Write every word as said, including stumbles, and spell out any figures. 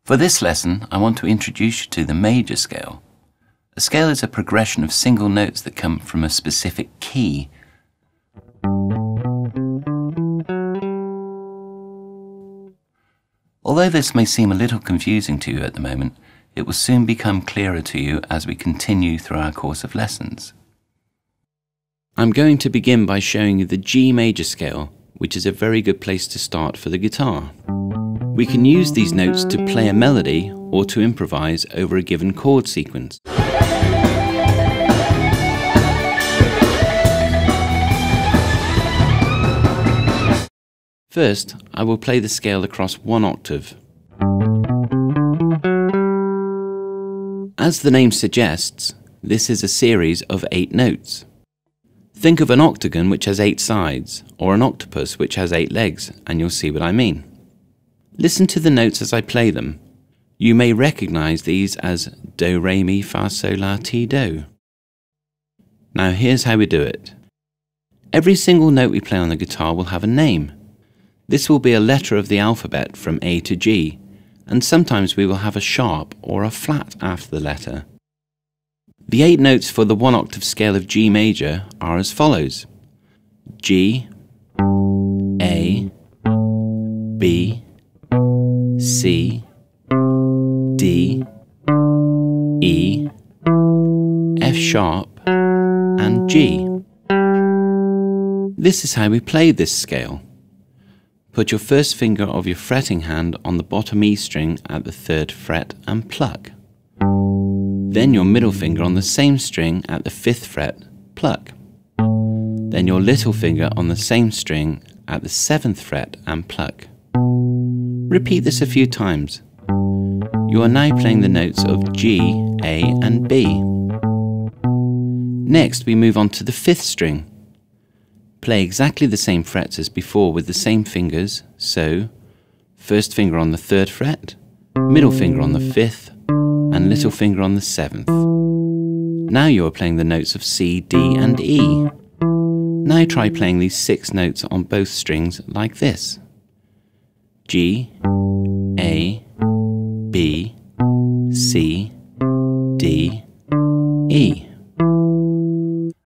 For this lesson, I want to introduce you to the major scale. A scale is a progression of single notes that come from a specific key. Although this may seem a little confusing to you at the moment, it will soon become clearer to you as we continue through our course of lessons. I'm going to begin by showing you the G major scale, which is a very good place to start for the guitar. We can use these notes to play a melody or to improvise over a given chord sequence. First, I will play the scale across one octave. As the name suggests, this is a series of eight notes. Think of an octagon which has eight sides, or an octopus which has eight legs, and you'll see what I mean. Listen to the notes as I play them. You may recognize these as Do, Re, Mi, Fa, Sol, La, Ti, Do. Now here's how we do it. Every single note we play on the guitar will have a name. This will be a letter of the alphabet from A to G, and sometimes we will have a sharp or a flat after the letter. The eight notes for the one octave scale of G major are as follows: G, A, B, C, D, E, F sharp, and G. This is how we play this scale. Put your first finger of your fretting hand on the bottom E string at the third fret and pluck. Then your middle finger on the same string at the fifth fret, pluck. Then your little finger on the same string at the seventh fret and pluck. Repeat this a few times. You are now playing the notes of G, A, and B. Next, we move on to the fifth string. Play exactly the same frets as before with the same fingers, so first finger on the third fret, middle finger on the fifth, and little finger on the seventh. Now you are playing the notes of C, D, and E. Now try playing these six notes on both strings like this: G, A, B, C,